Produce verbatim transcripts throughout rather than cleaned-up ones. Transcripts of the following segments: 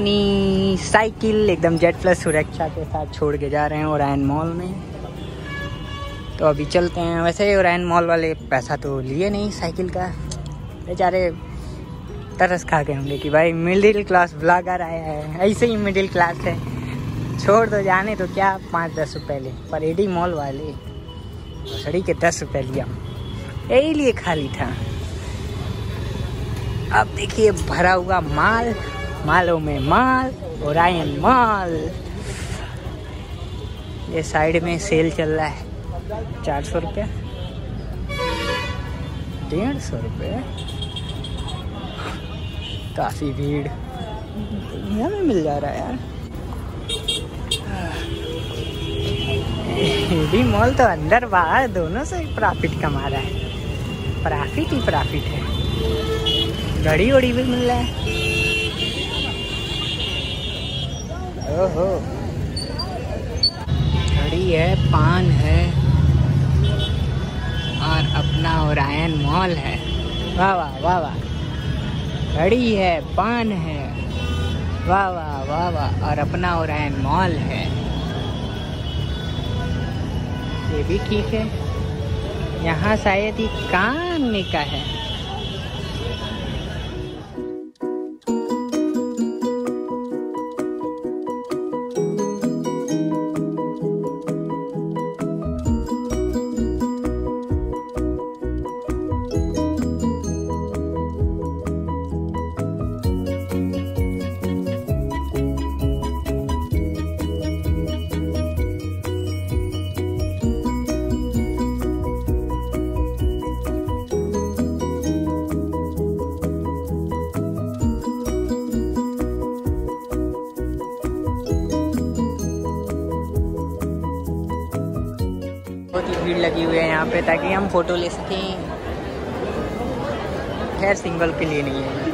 अपनी साइकिल एकदम Z plus सुरक्षा के साथ छोड़ के जा रहे हैं ओरायन मॉल में। तो अभी चलते हैं। वैसे ओरायन मॉल वाले पैसा तो लिए नहीं साइकिल का, बेचारे तरस खा गए होंगे कि भाई मिडिल क्लास ब्लॉगर आया है, ऐसे ही मिडिल क्लास है, छोड़ दो जाने तो क्या पाँच दस रुपये ले। पर एडी मॉल वाले सड़ी के दस रुपये लिया, यही लिए खाली था। अब देखिए भरा हुआ माल, मालों में माल, ओरायन मॉल। ये साइड में सेल चल रहा है, चार सौ रुपये, डेढ़ सौ रुपये। काफ़ी भीड़ यहाँ में मिल जा रहा है यार। ये मॉल तो अंदर बाहर दोनों से प्रॉफिट कमा रहा है, प्रॉफिट ही प्रॉफिट है। घड़ी वड़ी भी मिल रहा है। ओहो, घड़ी है, पान है और अपना ओरायन मॉल है। वाह वाह वाह वाह, घड़ी है, पान है, वाह वाह वाह वाह, और अपना ओरायन मॉल है। ये भी ठीक है। यहाँ शायद ही काम में का है। बहुत ही भीड़ लगी हुई है यहाँ पे ताकि हम फोटो ले सकें। खैर सिंगल के लिए नहीं है।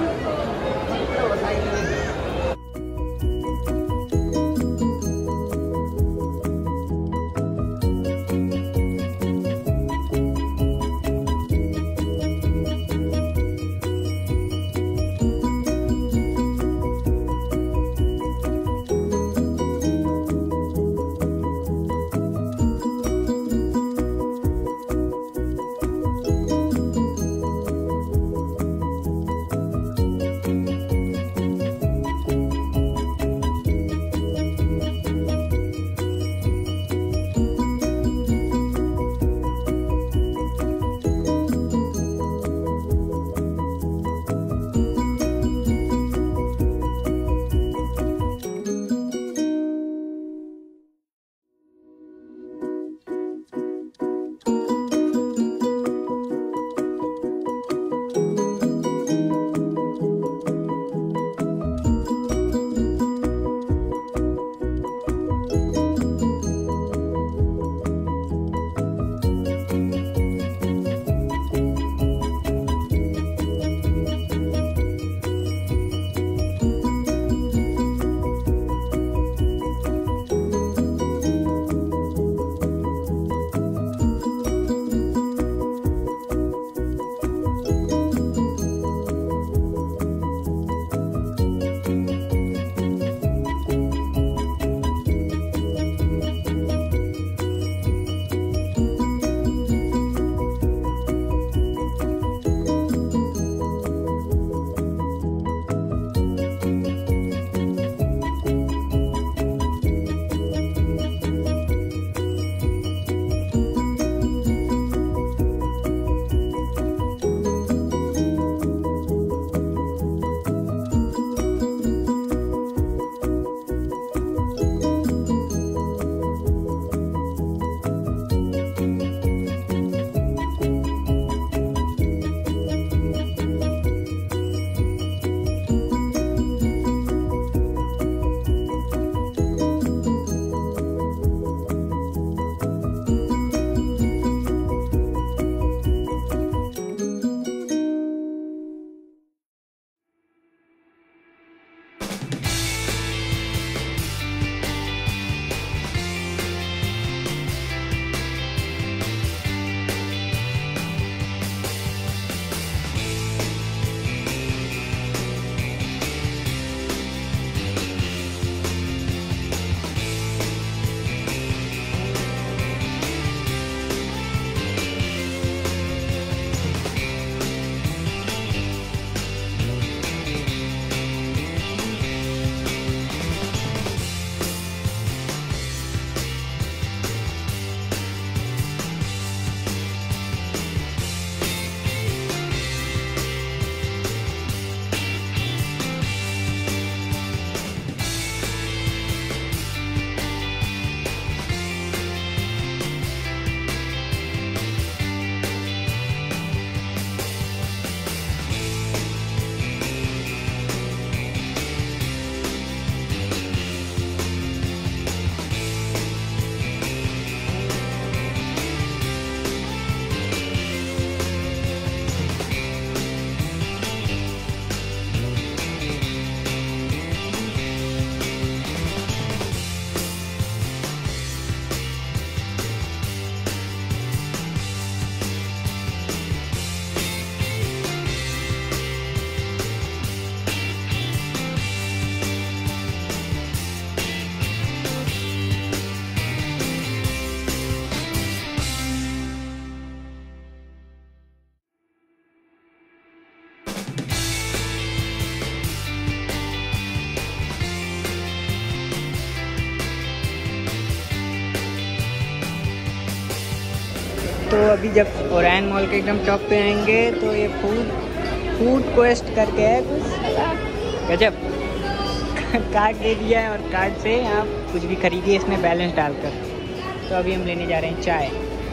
तो अभी जब ओरायन मॉल के एकदम टॉप पे आएंगे तो ये फूड फूड क्वेस्ट करके है कुछ गजब। कार्ड दे दिया है और कार्ड से आप कुछ भी खरीदिए इसमें बैलेंस डालकर। तो अभी हम लेने जा रहे हैं चाय।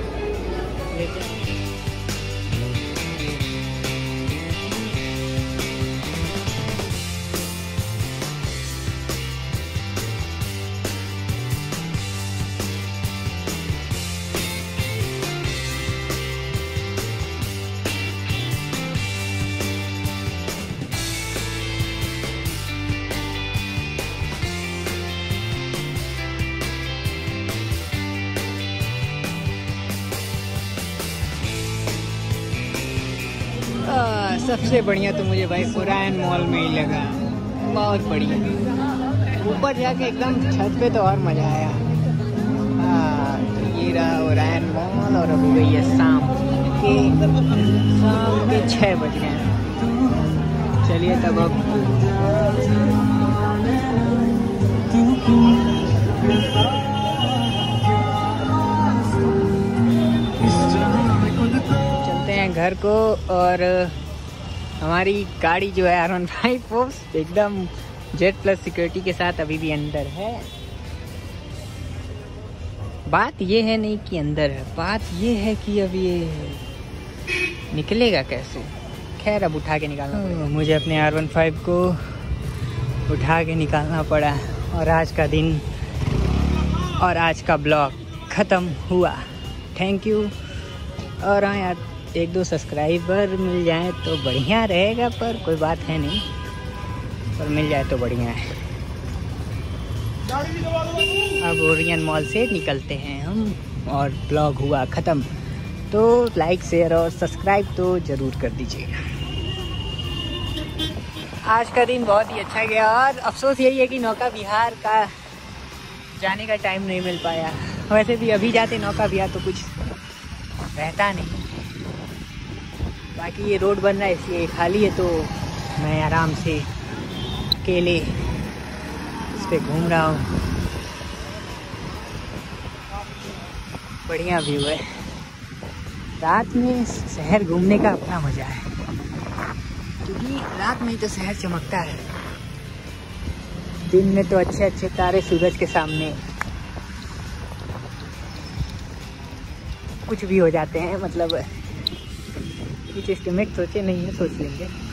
आ, सबसे बढ़िया तो मुझे भाई ओरायन मॉल में ही लगा, बहुत बढ़िया। ऊपर जाके एकदम छत पे तो और मज़ा आया। हाँ तो ये रहा ओरायन मॉल और अभी गई है शाम के शाम के छः बज गए हैं। चलिए तब अब घर को। और हमारी गाड़ी जो है आर वन फाइव वो एकदम जेड प्लस सिक्योरिटी के साथ अभी भी अंदर है। बात ये है नहीं कि अंदर है, बात ये है कि अब ये निकलेगा कैसे। खैर अब उठा के निकालना पड़ेगा। मुझे अपने आर वन फाइव को उठा के निकालना पड़ा और आज का दिन और आज का ब्लॉग ख़त्म हुआ। Thank you. और हाँ यार, एक दो सब्सक्राइबर मिल जाए तो बढ़िया रहेगा, पर कोई बात है नहीं, पर मिल जाए तो बढ़िया है। अब ओरियन मॉल से निकलते हैं हम और ब्लॉग हुआ ख़त्म। तो लाइक शेयर और सब्सक्राइब तो ज़रूर कर दीजिएगा। आज का दिन बहुत ही अच्छा गया और अफसोस यही है कि नौका विहार का जाने का टाइम नहीं मिल पाया। वैसे भी अभी जाते नौका विहार तो कुछ रहता नहीं। बाकी ये रोड बन रहा है इसलिए खाली है, तो मैं आराम से अकेले इस पे घूम रहा हूँ। बढ़िया व्यू है। रात में शहर घूमने का अपना मज़ा है, क्योंकि रात में ही तो शहर चमकता है। दिन में तो अच्छे अच्छे तारे सूरज के सामने कुछ भी हो जाते हैं। मतलब कुछ एस्टिमेट सोचे नहीं है, सोच लेंगे।